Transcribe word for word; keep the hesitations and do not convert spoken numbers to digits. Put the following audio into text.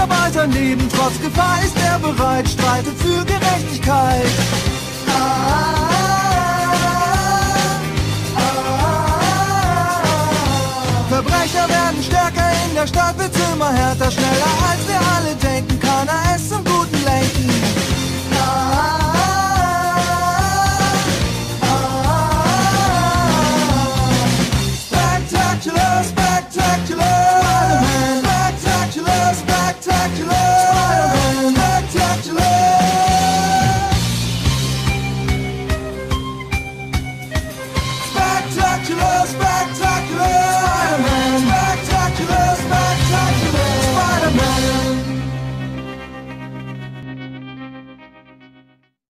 er bei sein Leben, trotz Gefahr ist er bereit, streitet für Gerechtigkeit. Ah, ah, ah. Verbrecher werden stärker, in der Stadt wird's immer härter, schneller als wir alle